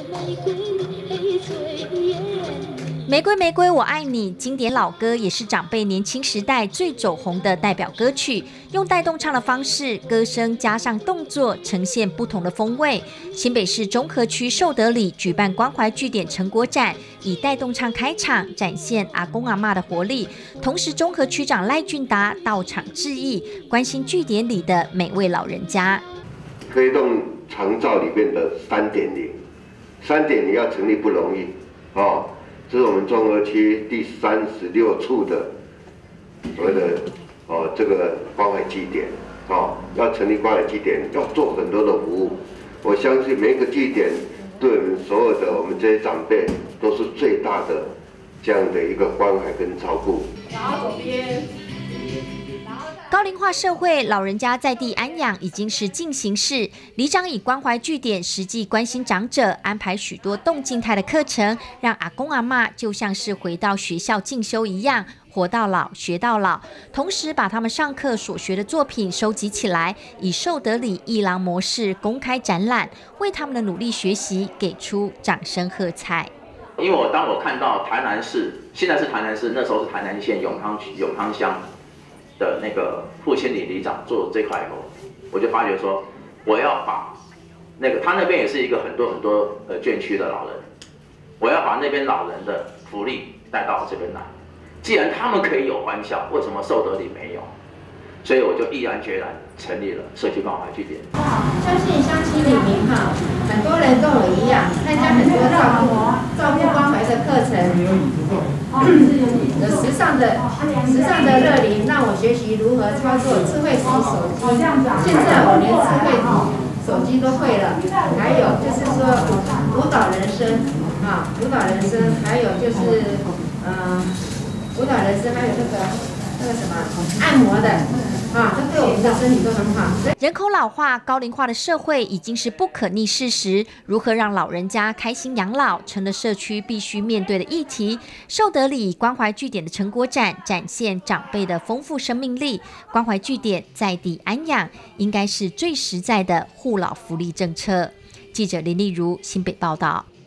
玫瑰玫瑰我爱你，经典老歌也是长辈年轻时代最走红的代表歌曲。用带动唱的方式，歌声加上动作，呈现不同的风味。新北市中和区寿德里举办关怀据点成果展，以带动唱开场，展现阿公阿嬷的活力。同时，中和区长赖俊达到场致意，关心据点里的每位老人家。 推动长照里面的3.0要成立不容易哦。这是我们中和区第36处的所谓的这个关怀据点要成立关怀据点，要做很多的服务。我相信每一个据点对我们所有的我们这些长辈都是最大的这样的一个关怀跟照顾。 然后左边。 高龄化社会，老人家在地安养已经是进行式。里长以关怀据点实际关心长者，安排许多动静态的课程，让阿公阿嬷就像是回到学校进修一样，活到老学到老。同时把他们上课所学的作品收集起来，以寿德里艺廊模式公开展览，为他们的努力学习给出掌声喝彩。 因为当我看到台南市，现在是台南市，那时候是台南县永康乡的那个傅千里里长做这块以后，我就发觉说，我要把他那边也是一个很多眷区的老人，我要把那边老人的福利带到这边来。既然他们可以有欢笑，为什么寿德里没有？所以我就毅然决然成立了社区关怀据点。 相信乡亲里面很多人跟我一样，参加很多照顾关怀的课程，有时尚的乐龄让我学习如何操作智慧型手机。现在我连智慧手机都会了。还有就是说舞蹈人生，还有就是舞蹈人生，还有那个什么按摩的这对我们的身体都很好。 人口老化、高龄化的社会已经是不可逆事实，如何让老人家开心养老，成了社区必须面对的议题。寿德里关怀据点的成果展展现长辈的丰富生命力，关怀据点在地安养，应该是最实在的护老福利政策。记者林丽如新北报道。